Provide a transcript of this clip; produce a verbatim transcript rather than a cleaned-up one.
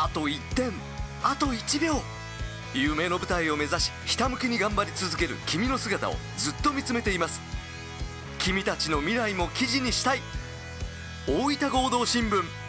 あといってん、あといちびょう。夢の舞台を目指しひたむきに頑張り続ける君の姿をずっと見つめています。君たちの未来も記事にしたい。大分合同新聞。